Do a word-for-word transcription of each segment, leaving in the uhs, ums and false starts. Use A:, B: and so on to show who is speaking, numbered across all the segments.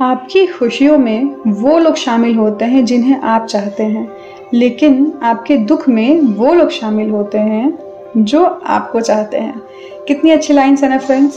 A: आपकी खुशियों में वो लोग शामिल होते हैं जिन्हें आप चाहते हैं, लेकिन आपके दुख में वो लोग शामिल होते हैं जो आपको चाहते हैं। कितनी अच्छी लाइन्स है ना फ्रेंड्स।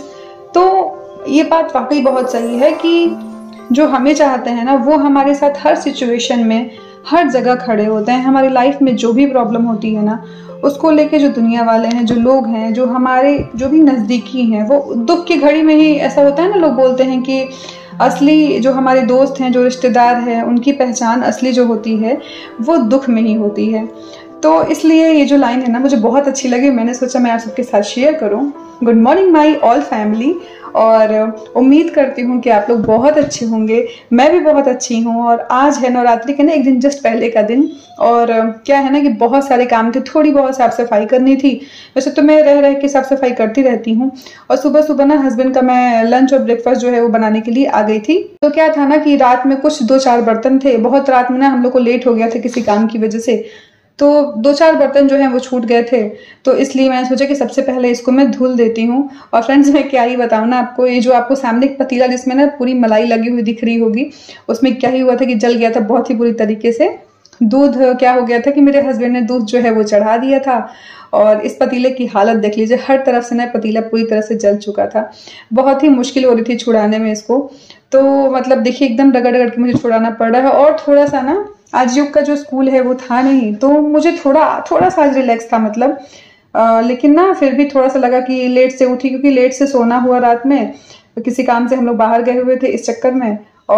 A: तो ये बात वाकई बहुत सही है कि जो हमें चाहते हैं ना वो हमारे साथ हर सिचुएशन में हर जगह खड़े होते हैं। हमारी लाइफ में जो भी प्रॉब्लम होती है ना उसको लेके जो दुनिया वाले हैं, जो लोग हैं, जो हमारे जो भी नज़दीकी हैं, वो दुख की घड़ी में ही ऐसा होता है ना, लोग बोलते हैं कि असली जो हमारे दोस्त हैं, जो रिश्तेदार हैं, उनकी पहचान असली जो होती है वो दुख में ही होती है। तो इसलिए ये जो लाइन है ना मुझे बहुत अच्छी लगी, मैंने सोचा मैं आप सबके साथ शेयर करूं। Good morning my all family, और उम्मीद करती हूँ कि आप लोग बहुत अच्छे होंगे। मैं भी बहुत अच्छी हूँ। और आज है नवरात्रि के ना एक दिन जस्ट पहले का दिन, और क्या है ना कि बहुत सारे काम थे, थोड़ी बहुत साफ सफाई करनी थी। वैसे तो मैं रह रह के साफ सफाई करती रहती हूँ। और सुबह सुबह ना हस्बैंड का मैं लंच और ब्रेकफास्ट जो है वो बनाने के लिए आ गई थी। तो क्या था ना कि रात में कुछ दो चार बर्तन थे, बहुत रात में ना हम लोग को लेट हो गया था किसी काम की वजह से, तो दो चार बर्तन जो हैं वो छूट गए थे। तो इसलिए मैंने सोचा कि सबसे पहले इसको मैं धुल देती हूँ। और फ्रेंड्स मैं क्या ही बताऊँ ना आपको, ये जो आपको सामने एक पतीला जिसमें ना पूरी मलाई लगी हुई दिख रही होगी, उसमें क्या ही हुआ था कि जल गया था बहुत ही बुरी तरीके से। दूध क्या हो गया था कि मेरे हस्बैंड ने दूध जो है वो चढ़ा दिया था, और इस पतीले की हालत देख लीजिए, हर तरफ से ना पतीला पूरी तरह से जल चुका था। बहुत ही मुश्किल हो रही थी छुड़ाने में इसको। तो मतलब देखिए एकदम रगड़ रगड़ के मुझे छुड़ाना पड़ रहा है। और थोड़ा सा ना आज योग का जो स्कूल है वो था नहीं, तो मुझे थोड़ा थोड़ा सा आज रिलैक्स था मतलब। आ, लेकिन ना फिर भी थोड़ा सा लगा कि लेट से उठी, क्योंकि लेट से सोना हुआ रात में, तो किसी काम से हम लोग बाहर गए हुए थे इस चक्कर में।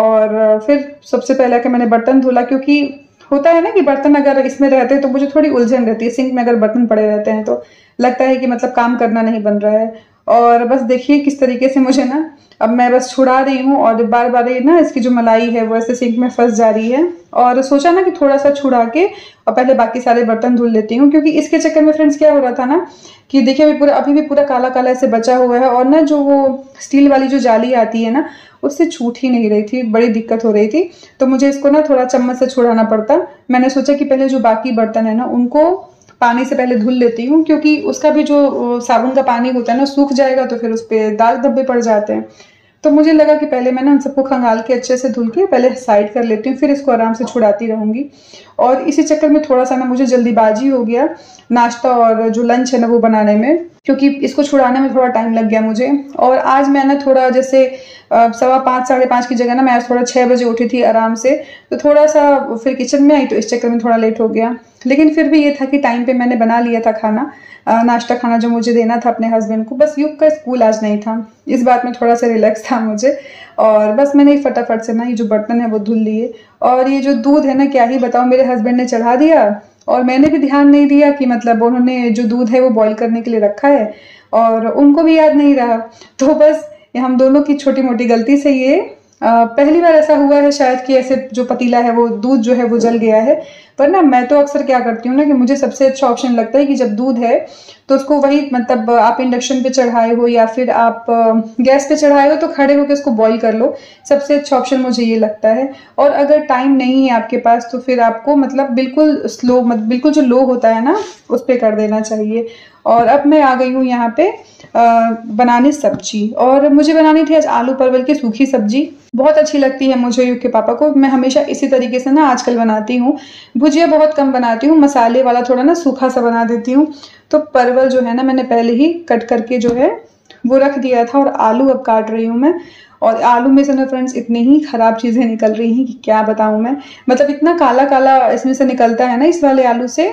A: और फिर सबसे पहले कि मैंने बर्तन धुला, क्योंकि होता है ना कि बर्तन अगर इसमें रहते हैं तो मुझे थोड़ी उलझन रहती है। सिंक में अगर बर्तन पड़े रहते हैं तो लगता है कि मतलब काम करना नहीं बन रहा है। और बस देखिए किस तरीके से मुझे ना अब मैं बस छुड़ा रही हूँ, और बार बार ये ना इसकी जो मलाई है वो ऐसे सिंक में फंस जा रही है। और सोचा ना कि थोड़ा सा छुड़ा के और पहले बाकी सारे बर्तन धुल लेती हूँ, क्योंकि इसके चक्कर में फ्रेंड्स क्या हो रहा था ना कि देखिए अभी पूरा अभी भी पूरा काला काला ऐसे बचा हुआ है। और ना जो वो स्टील वाली जो जाली आती है ना उससे छूट ही नहीं रही थी, बड़ी दिक्कत हो रही थी। तो मुझे इसको ना थोड़ा चम्मच से छुड़ाना पड़ता। मैंने सोचा कि पहले जो बाकी बर्तन है ना उनको पानी से पहले धुल लेती हूँ, क्योंकि उसका भी जो साबुन का पानी होता है ना सूख जाएगा तो फिर उस पर दाग धब्बे पड़ जाते हैं। तो मुझे लगा कि पहले मैं ना उन सबको खंगाल के अच्छे से धुल के पहले साइड कर लेती हूँ, फिर इसको आराम से छुड़ाती रहूँगी। और इसी चक्कर में थोड़ा सा ना मुझे जल्दीबाजी हो गया नाश्ता और जो लंच है ना वो बनाने में, क्योंकि इसको छुड़ाने में थोड़ा टाइम लग गया मुझे। और आज मैं ना थोड़ा जैसे सवा पाँच साढ़े पाँच की जगह ना मैं आज थोड़ा छः बजे उठी थी आराम से, तो थोड़ा सा फिर किचन में आई तो इस चक्कर में थोड़ा लेट हो गया। लेकिन फिर भी ये था कि टाइम पे मैंने बना लिया था खाना, नाश्ता खाना जो मुझे देना था अपने हस्बैंड को। बस युग का स्कूल आज नहीं था, इस बात में थोड़ा सा रिलैक्स था मुझे। और बस मैंने फटाफट से ना ये जो बर्तन है वो धुल लिए। और ये जो दूध है ना क्या ही बताऊँ, मेरे हस्बैंड ने चढ़ा दिया और मैंने भी ध्यान नहीं दिया कि मतलब उन्होंने जो दूध है वो बॉईल करने के लिए रखा है, और उनको भी याद नहीं रहा। तो बस हम दोनों की छोटी मोटी गलती से ये आ, पहली बार ऐसा हुआ है शायद कि ऐसे जो पतीला है वो दूध जो है वो जल गया है। पर ना मैं तो अक्सर क्या करती हूँ ना कि मुझे सबसे अच्छा ऑप्शन लगता है कि जब दूध है तो उसको वही मतलब आप इंडक्शन पे चढ़ाए हो या फिर आप गैस पे चढ़ाए हो तो खड़े होकर उसको बॉईल कर लो। सबसे अच्छा ऑप्शन मुझे ये लगता है। और अगर टाइम नहीं है आपके पास तो फिर आपको मतलब बिल्कुल स्लो, मतलब बिल्कुल जो लो होता है ना उस पर कर देना चाहिए। और अब मैं आ गई हूँ यहाँ पे आ, बनाने सब्जी, और मुझे बनानी थी आज आलू परवल की सूखी सब्जी। बहुत अच्छी लगती है मुझे युग के पापा को। मैं हमेशा इसी तरीके से ना आजकल बनाती हूँ। भुजिया बहुत कम बनाती हूँ, मसाले वाला थोड़ा ना सूखा सा बना देती हूँ। तो परवल जो है ना मैंने पहले ही कट करके जो है वो रख दिया था, और आलू अब काट रही हूँ मैं। और आलू में से ना फ्रेंड्स इतनी ही खराब चीज़ें निकल रही हैं कि क्या बताऊँ मैं। मतलब इतना काला काला इसमें से निकलता है ना इस वाले आलू से,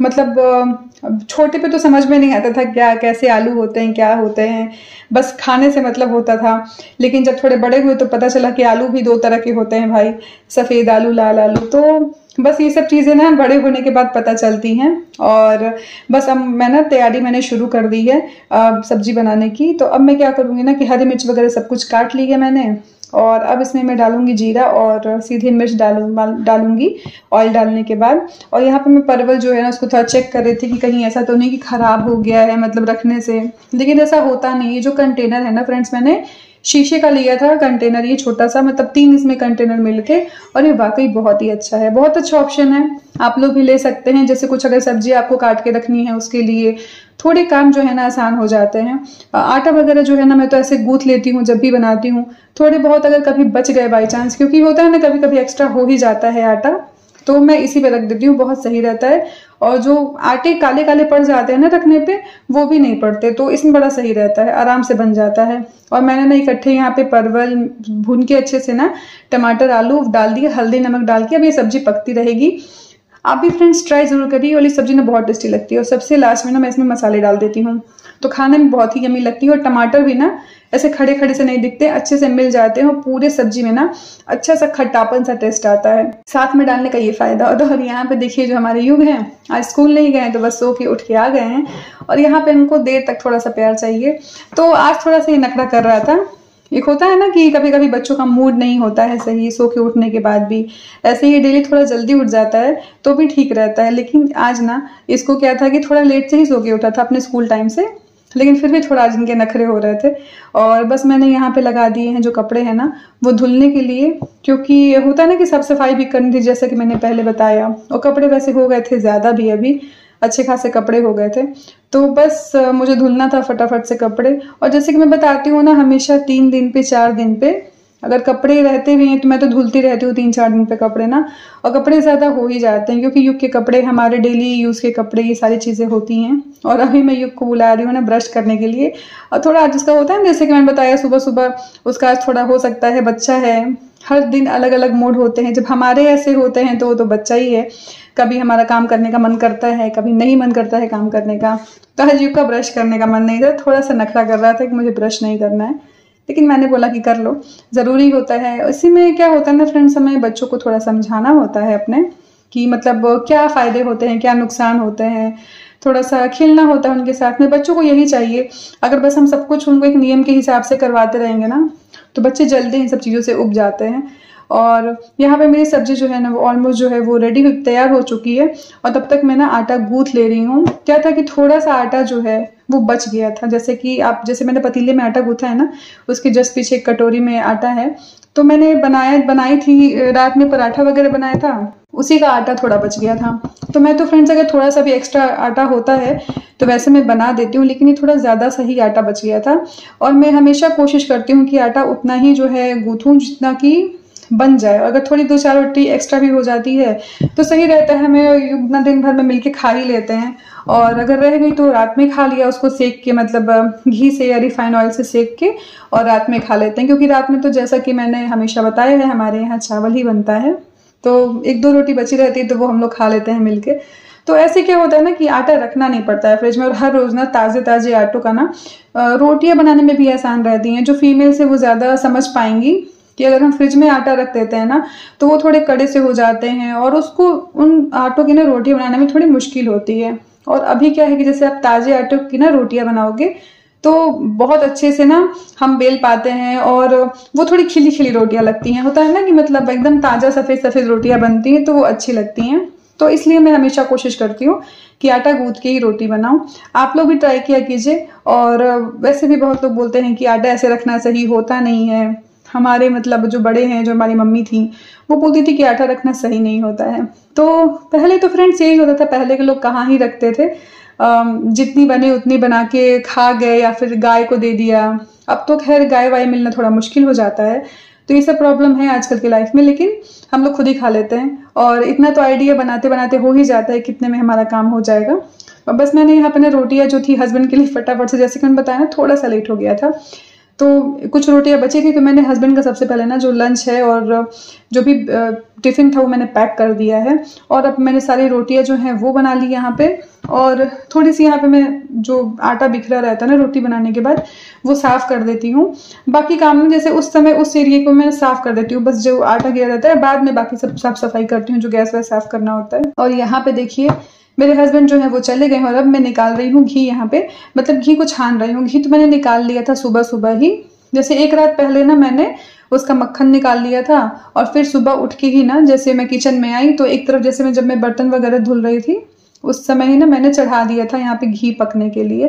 A: मतलब छोटे पे तो समझ में नहीं आता था क्या कैसे आलू होते हैं क्या होते हैं, बस खाने से मतलब होता था। लेकिन जब थोड़े बड़े हुए तो पता चला कि आलू भी दो तरह के होते हैं भाई, सफ़ेद आलू लाल आलू। तो बस ये सब चीज़ें ना बड़े होने के बाद पता चलती हैं। और बस अब मैं ना तैयारी मैंने शुरू कर दी है सब्जी बनाने की। तो अब मैं क्या करूँगी ना कि हरी मिर्च वगैरह सब कुछ काट ली है मैंने, और अब इसमें मैं डालूंगी जीरा और सीधे मिर्च डालूँ डालूंगी ऑयल डालने के बाद। और यहाँ पे मैं परवल जो है ना उसको थोड़ा चेक कर रही थी कि कहीं ऐसा तो नहीं कि ख़राब हो गया है मतलब रखने से, लेकिन ऐसा होता नहीं है। जो कंटेनर है ना फ्रेंड्स मैंने शीशे का लिया था कंटेनर, ये छोटा सा, मतलब तीन इसमें कंटेनर मिल के, और ये वाकई बहुत ही अच्छा है, बहुत अच्छा ऑप्शन है। आप लोग भी ले सकते हैं। जैसे कुछ अगर सब्जी आपको काट के रखनी है उसके लिए थोड़े काम जो है ना आसान हो जाते हैं। आटा वगैरह जो है ना मैं तो ऐसे गूंथ लेती हूँ जब भी बनाती हूँ। थोड़े बहुत अगर कभी बच गए बाई चांस, क्योंकि होता है ना कभी कभी एक्स्ट्रा हो ही जाता है आटा, तो मैं इसी पे रख देती हूँ, बहुत सही रहता है। और जो आटे काले काले पड़ जाते हैं ना रखने पे, वो भी नहीं पड़ते, तो इसमें बड़ा सही रहता है, आराम से बन जाता है। और मैंने ना इकट्ठे यहाँ पे परवल भून के अच्छे से ना टमाटर आलू डाल दिए, हल्दी नमक डाल के अब ये सब्जी पकती रहेगी। आप भी फ्रेंड्स ट्राई जरूर करिए, वाली सब्जी ना बहुत टेस्टी लगती है। और सबसे लास्ट में ना मैं इसमें मसाले डाल देती हूँ, तो खाने में बहुत ही यमी लगती है। और टमाटर भी ना ऐसे खड़े खड़े से नहीं दिखते, अच्छे से मिल जाते हैं और पूरे सब्जी में ना अच्छा सा खट्टापन सा टेस्ट आता है, साथ में डालने का ये फायदा। और यहाँ पे देखिए जो हमारे युग हैं आज स्कूल नहीं गए तो बस सो के उठ के आ गए हैं, और यहाँ पे उनको देर तक थोड़ा सा प्यार चाहिए, तो आज थोड़ा सा ये नखरा कर रहा था। एक होता है ना कि कभी कभी बच्चों का मूड नहीं होता है सही सो के उठने के बाद भी, ऐसे ही डेली थोड़ा जल्दी उठ जाता है तो भी ठीक रहता है। लेकिन आज ना इसको क्या था कि थोड़ा लेट से ही सो के उठा था अपने स्कूल टाइम से, लेकिन फिर भी थोड़ा आज इनके नखरे हो रहे थे। और बस मैंने यहाँ पे लगा दिए हैं जो कपड़े हैं ना वो धुलने के लिए, क्योंकि होता है ना कि साफ सफाई भी करनी थी जैसे कि मैंने पहले बताया, और कपड़े वैसे हो गए थे ज़्यादा भी, अभी अच्छे खासे कपड़े हो गए थे, तो बस मुझे धुलना था फटाफट से कपड़े। और जैसे कि मैं बताती हूँ ना हमेशा तीन दिन पे चार दिन पे अगर कपड़े रहते भी हैं तो मैं तो धुलती रहती हूँ तीन चार दिन पे कपड़े ना, और कपड़े ज़्यादा हो ही जाते हैं क्योंकि युग के कपड़े हमारे डेली यूज़ के कपड़े ये सारी चीज़ें होती हैं। और अभी मैं युग को बुला रही हूँ ना ब्रश करने के लिए, और थोड़ा जिसका होता है जैसे कि मैंने बताया सुबह सुबह उसका आज थोड़ा हो सकता है, बच्चा है, हर दिन अलग अलग मूड होते हैं। जब हमारे ऐसे होते हैं तो वो तो बच्चा ही है, कभी हमारा काम करने का मन करता है कभी नहीं मन करता है काम करने का। तो आज युग का ब्रश करने का मन नहीं था, थोड़ा सा नखरा कर रहा था कि मुझे ब्रश नहीं करना है, लेकिन मैंने बोला कि कर लो, ज़रूरी होता है। इसी में क्या होता है ना फ्रेंड्स, हमें बच्चों को थोड़ा समझाना होता है अपने कि मतलब क्या फ़ायदे होते हैं क्या नुकसान होते हैं, थोड़ा सा खेलना होता है उनके साथ में। बच्चों को यही चाहिए, अगर बस हम सब कुछ उनको एक नियम के हिसाब से करवाते रहेंगे ना तो बच्चे जल्दी इन सब चीज़ों से उब जाते हैं। और यहाँ पे मेरी सब्जी जो है ना वो ऑलमोस्ट जो है वो रेडी तैयार हो चुकी है, और तब तक मैं ना आटा गूंथ ले रही हूँ। क्या था कि थोड़ा सा आटा जो है वो बच गया था, जैसे कि आप जैसे मैंने पतीले में आटा गूंथा है ना उसके जस्ट पीछे एक कटोरी में आटा है, तो मैंने बनाया बनाई थी रात में पराठा वगैरह बनाया था, उसी का आटा थोड़ा बच गया था। तो मैं तो फ्रेंड्स अगर थोड़ा सा भी एक्स्ट्रा आटा होता है तो वैसे मैं बना देती हूँ, लेकिन ये थोड़ा ज़्यादा सही आटा बच गया था। और मैं हमेशा कोशिश करती हूँ कि आटा उतना ही जो है गूंथूँ जितना कि बन जाए, अगर थोड़ी दो चार रोटी एक्स्ट्रा भी हो जाती है तो सही रहता है, हमें उतना दिन भर में मिलके खा ही लेते हैं। और अगर रह गई तो रात में खा लिया उसको सेक के, मतलब घी से या रिफाइन ऑयल से सेक के, और रात में खा लेते हैं, क्योंकि रात में तो जैसा कि मैंने हमेशा बताया है हमारे यहाँ चावल ही बनता है, तो एक दो रोटी बची रहती है तो वो हम लोग खा लेते हैं मिलके। तो ऐसे क्या होता है ना कि आटा रखना नहीं पड़ता है फ्रिज में, और हर रोज़ ना ताज़े ताज़े आटों का ना रोटियां बनाने में भी आसान रहती हैं। जो फीमेल से वो ज़्यादा समझ पाएंगी कि अगर हम फ्रिज में आटा रख देते हैं ना तो वो थोड़े कड़े से हो जाते हैं, और उसको उन आटों की ना रोटियां बनाने में थोड़ी मुश्किल होती है। और अभी क्या है कि जैसे आप ताज़े आटों की ना रोटियां बनाओगे तो बहुत अच्छे से ना हम बेल पाते हैं, और वो थोड़ी खिली खिली रोटियां लगती हैं। होता है ना कि मतलब एकदम ताज़ा सफ़ेद सफ़ेद रोटियां बनती हैं तो वो अच्छी लगती हैं। तो इसलिए मैं हमेशा कोशिश करती हूँ कि आटा गूंथ के ही रोटी बनाऊं। आप लोग भी ट्राई किया कीजिए। और वैसे भी बहुत लोग बोलते हैं कि आटा ऐसे रखना सही होता नहीं है, हमारे मतलब जो बड़े हैं जो हमारी मम्मी थी वो बोलती थी कि आटा रखना सही नहीं होता है। तो पहले तो फ्रेंड्स यही होता था, पहले के लोग कहाँ ही रखते थे, जितनी बने उतनी बना के खा गए या फिर गाय को दे दिया। अब तो खैर गाय वाय मिलना थोड़ा मुश्किल हो जाता है, तो ये सब प्रॉब्लम है आजकल की लाइफ में, लेकिन हम लोग खुद ही खा लेते हैं। और इतना तो आइडिया बनाते बनाते हो ही जाता है कितने में हमारा काम हो जाएगा। और बस मैंने यहाँ पे ना रोटियाँ जो थी हस्बैंड के लिए फटाफट से, जैसे कि मैंने बताया ना थोड़ा सा लेट हो गया था तो कुछ रोटियां बची थी, तो मैंने हस्बैंड का सबसे पहले ना जो लंच है और जो भी टिफ़िन था वो मैंने पैक कर दिया है। और अब मैंने सारी रोटियां जो हैं वो बना ली यहाँ पे, और थोड़ी सी यहाँ पे मैं जो आटा बिखरा रहता है ना रोटी बनाने के बाद वो साफ़ कर देती हूँ। बाकी काम में जैसे उस समय उस एरिया को मैं साफ़ कर देती हूँ, बस जो आटा गिरा रहता है बाद में बाकी सब साफ़ सफाई करती हूँ, जो गैस वैस साफ़ करना होता है। और यहाँ पे देखिए मेरे हस्बैंड जो है वो चले गए हैं, और अब मैं निकाल रही हूँ घी यहाँ पे, मतलब घी को छान रही हूँ। घी तो मैंने निकाल लिया था सुबह सुबह ही, जैसे एक रात पहले ना मैंने उसका मक्खन निकाल लिया था, और फिर सुबह उठ के ही ना जैसे मैं किचन में आई तो एक तरफ जैसे मैं जब मैं बर्तन वगैरह धुल रही थी उस समय ही ना मैंने चढ़ा दिया था यहाँ पे घी पकने के लिए।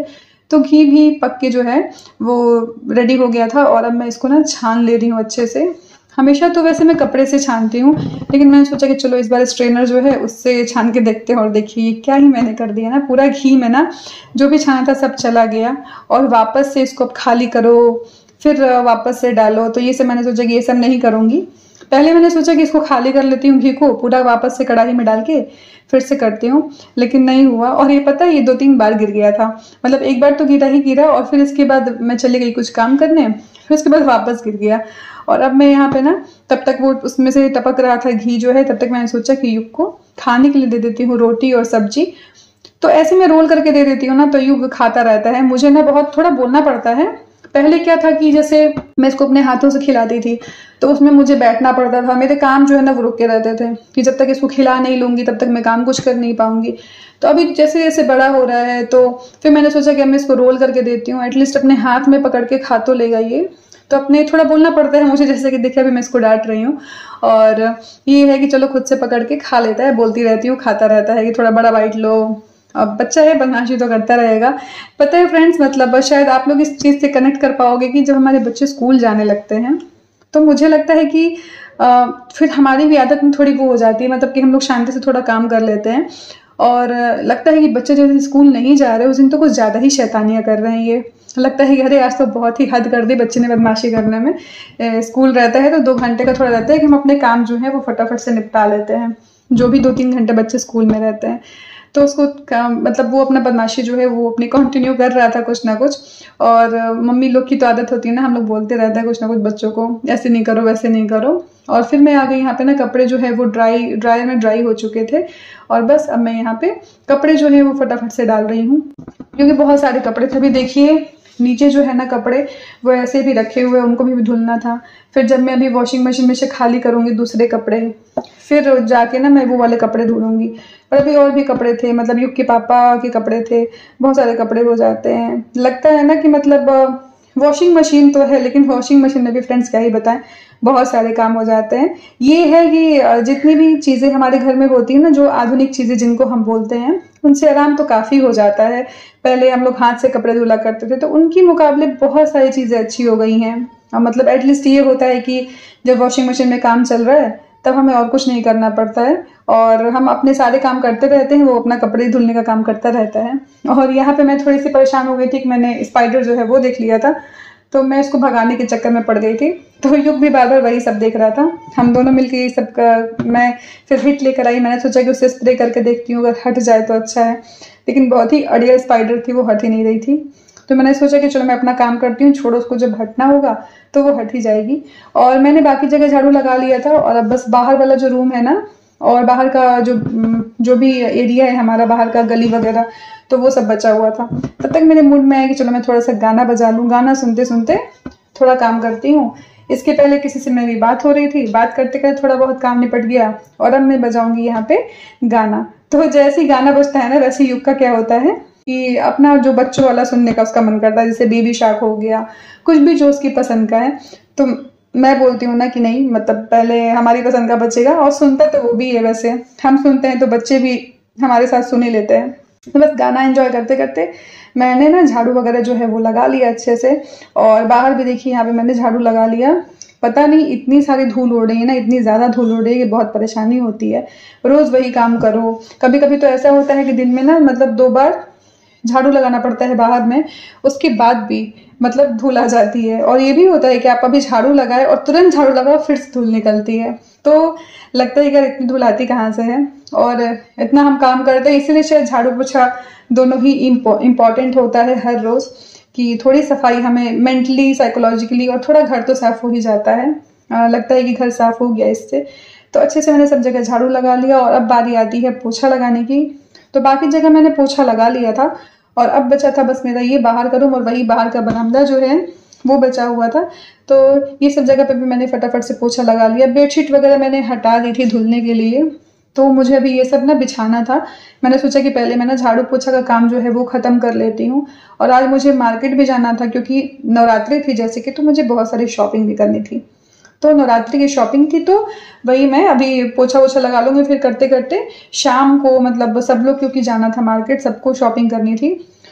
A: तो घी भी पक के जो है वो रेडी हो गया था और अब मैं इसको ना छान ले रही हूँ अच्छे से। हमेशा तो वैसे मैं कपड़े से छानती हूँ, लेकिन मैंने सोचा कि चलो इस बार स्ट्रेनर जो है उससे छान के देखते हैं। और देखिए क्या ही मैंने कर दिया ना, पूरा घी में ना जो भी छाना था सब चला गया। और वापस से इसको अब खाली करो, फिर वापस से डालो। तो ये सब मैंने सोचा कि ये सब नहीं करूँगी। पहले मैंने सोचा कि इसको खाली कर लेती हूँ घी को पूरा, वापस से कढ़ाई में डाल के फिर से करती हूँ, लेकिन नहीं हुआ। और ये पता है ये दो तीन बार गिर गया था, मतलब एक बार तो गिरा ही गिरा और फिर इसके बाद मैं चली गई कुछ काम करने, फिर उसके बाद वापस गिर गया। और अब मैं यहाँ पे ना तब तक वो उसमें से टपक रहा था घी जो है, तब तक मैंने सोचा कि युग को खाने के लिए दे देती हूँ रोटी और सब्जी। तो ऐसे में रोल करके दे देती हूँ ना तो युग खाता रहता है। मुझे ना बहुत थोड़ा बोलना पड़ता है। पहले क्या था कि जैसे मैं इसको अपने हाथों से खिलाती थी तो उसमें मुझे बैठना पड़ता था, मेरे काम जो है ना वो रुके रहते थे कि जब तक इसको खिला नहीं लूंगी तब तक मैं काम कुछ कर नहीं पाऊंगी। तो अभी जैसे जैसे बड़ा हो रहा है तो फिर मैंने सोचा कि मैं इसको रोल करके देती हूँ, एटलीस्ट अपने हाथ में पकड़ के खा तो लेगा ये। तो अपने थोड़ा बोलना पड़ता है मुझे, जैसे कि देखिए अभी मैं इसको डांट रही हूँ और ये है कि चलो खुद से पकड़ के खा लेता है, बोलती रहती हूँ, खाता रहता है कि थोड़ा बड़ा बाइट लो। अब बच्चा है, बदमाशी तो करता रहेगा। पता है फ्रेंड्स, मतलब शायद आप लोग इस चीज़ से कनेक्ट कर पाओगे कि जब हमारे बच्चे स्कूल जाने लगते हैं तो मुझे लगता है कि आ, फिर हमारी भी आदत में थोड़ी वो हो जाती है, मतलब कि हम लोग शांति से थोड़ा काम कर लेते हैं। और लगता है कि बच्चे जिस दिन स्कूल नहीं जा रहे उस दिन तो कुछ ज़्यादा ही शैतानियाँ कर रहे हैं। ये लगता है कि अरे आज तो बहुत ही हद कर दी बच्चे ने बदमाशी करने में। ए, स्कूल रहता है तो दो घंटे का थोड़ा रहता है कि हम अपने काम जो है वो फटाफट से निपटा लेते हैं, जो भी दो तीन घंटे बच्चे स्कूल में रहते हैं। तो उसको मतलब वो अपना बदमाशी जो है वो अपनी कंटिन्यू कर रहा था कुछ ना कुछ। और मम्मी लोग की तो आदत होती है ना, हम लोग बोलते रहते हैं कुछ ना कुछ बच्चों को, ऐसे नहीं करो वैसे नहीं करो। और फिर मैं आ गई यहाँ पे ना, कपड़े जो है वो ड्राई ड्रायर में ड्राई हो चुके थे और बस अब मैं यहाँ पे कपड़े जो है वो फटाफट से डाल रही हूँ, क्योंकि बहुत सारे कपड़े थे। अभी देखिए नीचे जो है ना कपड़े वो ऐसे भी रखे हुए, उनको भी धुलना था। फिर जब मैं अभी वॉशिंग मशीन में से खाली करूँगी दूसरे कपड़े, फिर जाके ना मैं वो वाले कपड़े धुलूँगी। पर अभी और भी कपड़े थे, मतलब युग के पापा के कपड़े थे, बहुत सारे कपड़े हो जाते हैं। लगता है ना कि मतलब वॉशिंग मशीन तो है लेकिन वॉशिंग मशीन में भी फ्रेंड्स क्या ही बताएं, बहुत सारे काम हो जाते हैं। ये है कि जितनी भी चीज़ें हमारे घर में होती हैं ना, जो आधुनिक चीज़ें जिनको हम बोलते हैं, उनसे आराम तो काफ़ी हो जाता है। पहले हम लोग हाथ से कपड़े धुला करते थे तो उनकी मुकाबले बहुत सारी चीज़ें अच्छी हो गई हैं। मतलब एटलीस्ट ये होता है कि जब वॉशिंग मशीन में काम चल रहा है तब हमें और कुछ नहीं करना पड़ता है और हम अपने सारे काम करते रहते हैं, वो अपना कपड़े धुलने का काम करता रहता है। और यहाँ पे मैं थोड़ी सी परेशान हो गई थी कि मैंने स्पाइडर जो है वो देख लिया था, तो मैं इसको भगाने के चक्कर में पड़ गई थी। तो युग भी बार बार वही सब देख रहा था। हम दोनों मिलकर ये सब का, मैं फिर हिट लेकर आई। मैंने सोचा कि उससे स्प्रे करके देखती हूँ, अगर हट जाए तो अच्छा है, लेकिन बहुत ही अड़ियल स्पाइडर थी, वो हट ही नहीं रही थी। तो मैंने सोचा कि चलो मैं अपना काम करती हूँ, छोड़ो उसको, जब हटना होगा तो वो हट ही जाएगी। और मैंने बाकी जगह झाड़ू लगा लिया था और अब बस बाहर वाला जो रूम है ना और बाहर का जो जो भी एरिया है हमारा, बाहर का गली वगैरह, तो वो सब बचा हुआ था। तब तक मेरे मूड में आया कि चलो मैं थोड़ा सा गाना बजा लूँ, गाना सुनते सुनते थोड़ा काम करती हूँ। इसके पहले किसी से मेरी बात हो रही थी, बात करते करते थोड़ा बहुत काम निपट गया और अब मैं बजाऊंगी यहाँ पे गाना। तो जैसे ही गाना बजता है ना वैसे युग का क्या होता है कि अपना जो बच्चों वाला सुनने का उसका मन करता है, जैसे बेबी शार्क हो गया, कुछ भी जो उसकी पसंद का है। तो मैं बोलती हूँ ना कि नहीं, मतलब पहले हमारी पसंद का बचेगा। और सुनता तो वो भी है, वैसे हम सुनते हैं तो बच्चे भी हमारे साथ सुन ही लेते हैं। तो बस गाना एंजॉय करते करते मैंने ना झाड़ू वगैरह जो है वो लगा लिया अच्छे से। और बाहर भी देखिए यहाँ पे मैंने झाड़ू लगा लिया। पता नहीं इतनी सारी धूल उड़ रही है ना, इतनी ज़्यादा धूल उड़ रही है कि बहुत परेशानी होती है। रोज़ वही काम करो। कभी कभी तो ऐसा होता है कि दिन में ना मतलब दो बार झाड़ू लगाना पड़ता है बाहर में, उसके बाद भी मतलब धूल आ जाती है। और ये भी होता है कि आप अभी झाड़ू लगाए और तुरंत झाड़ू लगाओ फिर से धूल निकलती है। तो लगता है कि यार इतनी धूल आती कहाँ से है। और इतना हम काम करते हैं, इसीलिए शायद झाड़ू पोछा दोनों ही इम्पॉर्टेंट होता है हर रोज़, कि थोड़ी सफाई हमें मेंटली साइकोलॉजिकली, और थोड़ा घर तो साफ हो ही जाता है। आ, लगता है कि घर साफ हो गया इससे। तो अच्छे से मैंने सब जगह झाड़ू लगा लिया और अब बारी आती है पोछा लगाने की। तो बाकी जगह मैंने पोछा लगा लिया था और अब बचा था बस मेरा ये बाहर का रूम और वही बाहर का बरामदा जो है वो बचा हुआ था। तो ये सब जगह पे भी मैंने फटाफट से पोछा लगा लिया। बेडशीट वगैरह मैंने हटा दी थी धुलने के लिए, तो मुझे अभी ये सब ना बिछाना था। मैंने सोचा कि पहले मैं ना झाड़ू पोछा का काम जो है वो ख़त्म कर लेती हूँ। और आज मुझे मार्केट भी जाना था क्योंकि नवरात्रि थी जैसे कि, तो मुझे बहुत सारी शॉपिंग भी करनी थी। तो नवरात्रि की शॉपिंग थी, तो वही मैं अभी पोछा वोछा लगा लूँगी। फिर करते करते शाम को मतलब सब लोग, क्योंकि जाना था मार्केट, सबको शॉपिंग करनी थी,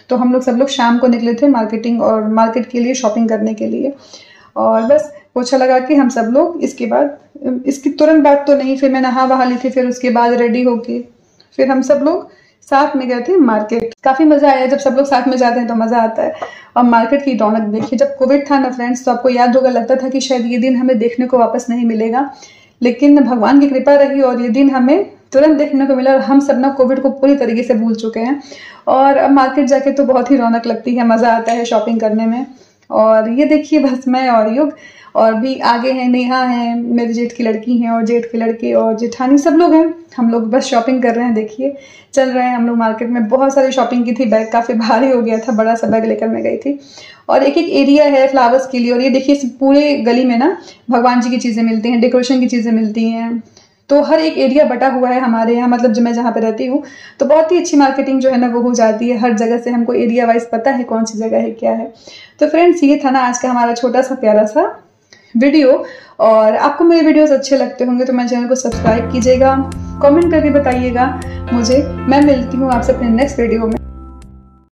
A: तो हम लोग सब लोग शाम को निकले थे मार्केटिंग और मार्केट के लिए, शॉपिंग करने के लिए। और बस पोछा लगा के हम सब लोग, इसके बाद इसकी तुरंत बाद तो नहीं, फिर मैं नहा वहा ली थी, फिर उसके बाद रेडी होके फिर हम सब लोग साथ में गए थे मार्केट। काफ़ी मज़ा आया, जब सब लोग साथ में जाते हैं तो मज़ा आता है। और मार्केट की रौनक देखिए, जब कोविड था ना फ्रेंड्स, तो आपको याद होगा, लगता था कि शायद ये दिन हमें देखने को वापस नहीं मिलेगा, लेकिन भगवान की कृपा रही और ये दिन हमें तुरंत देखने को मिला और हम सब ना कोविड को पूरी तरीके से भूल चुके हैं। और अब मार्केट जाके तो बहुत ही रौनक लगती है, मज़ा आता है शॉपिंग करने में। और ये देखिए बस मैं और युग, और भी आगे हैं नेहा हैं, मेरे जेठ की लड़की हैं, और जेठ के लड़के और जेठानी, सब लोग हैं। हम लोग बस शॉपिंग कर रहे हैं, देखिए चल रहे हैं हम लोग मार्केट में। बहुत सारी शॉपिंग की थी, बैग काफ़ी भारी हो गया था, बड़ा सा बैग लेकर मैं गई थी। और एक एक एरिया है फ्लावर्स के लिए, और ये देखिए इस पूरे गली में ना भगवान जी की चीज़ें मिलती हैं, डेकोरेशन की चीज़ें मिलती हैं। तो हर एक एरिया बटा हुआ है हमारे यहाँ, मतलब जो मैं जहाँ पे रहती हूँ, तो बहुत ही अच्छी मार्केटिंग जो है ना वो हो जाती है। हर जगह से हमको एरिया वाइज पता है कौन सी जगह है क्या है। तो फ्रेंड्स ये था ना आज का हमारा छोटा सा प्यारा सा वीडियो। और आपको मेरे वीडियोस अच्छे लगते होंगे तो मेरे चैनल को सब्सक्राइब कीजिएगा, कमेंट करके बताइएगा मुझे। मैं मिलती हूँ आपसे अपने नेक्स्ट वीडियो में।